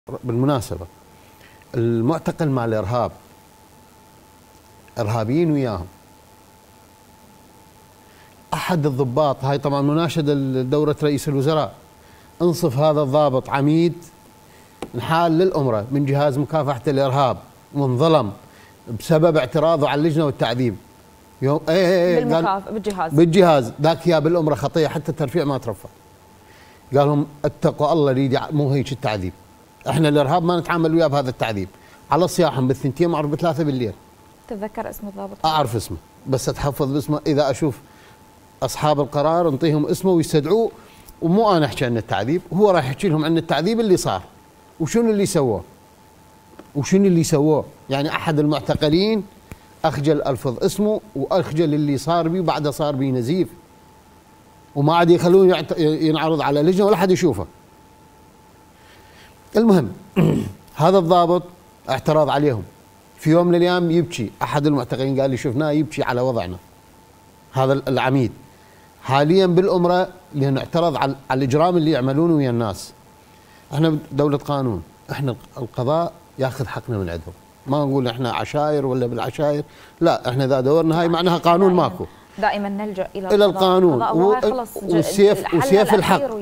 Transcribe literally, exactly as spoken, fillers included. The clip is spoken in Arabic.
بالمناسبة المعتقل مع الإرهاب إرهابيين وياهم. أحد الضباط، هاي طبعا مناشدة دورة رئيس الوزراء، انصف هذا الضابط عميد نحال للأمرة من جهاز مكافحة الإرهاب وانظلم بسبب اعتراضه على اللجنة والتعذيب. يوم ايه ايه بالمكاف... بالجهاز بالجهاز ذاك يا بالأمرة خطية حتى الترفيع ما ترفع. قال لهم اتقوا الله ليدي، مو هيك التعذيب، احنا الإرهاب ما نتعامل وياه بهذا التعذيب. على صياحهم بالثنتين معروف بثلاثة بالليل. تتذكر اسم الضابط؟ أعرف اسمه بس أتحفظ باسمه، إذا أشوف أصحاب القرار انطيهم اسمه ويستدعوه، ومو أنا أحكي عن التعذيب، هو راح يحكي لهم عن التعذيب اللي صار وشنو اللي سووه وشنو اللي سووه. يعني أحد المعتقلين أخجل ألفظ اسمه وأخجل اللي صار بي، وبعده صار بي نزيف وما عاد يخلوه ينعرض على لجنة ولا حد يشوفه. المهم هذا الضابط اعترض عليهم في يوم من الايام يبكي. احد المعتقلين قال لي شفناه يبكي على وضعنا. هذا العميد حاليا بالأمرة لأنه اعترض على الإجرام اللي يعملونه ويا الناس. احنا دولة قانون، احنا القضاء ياخذ حقنا من عندهم، ما نقول احنا عشاير ولا بالعشاير، لا احنا ذا دورنا هاي معناها قانون ماكو. دائما نلجأ إلى إلى القانون والسيف وسيف الحق.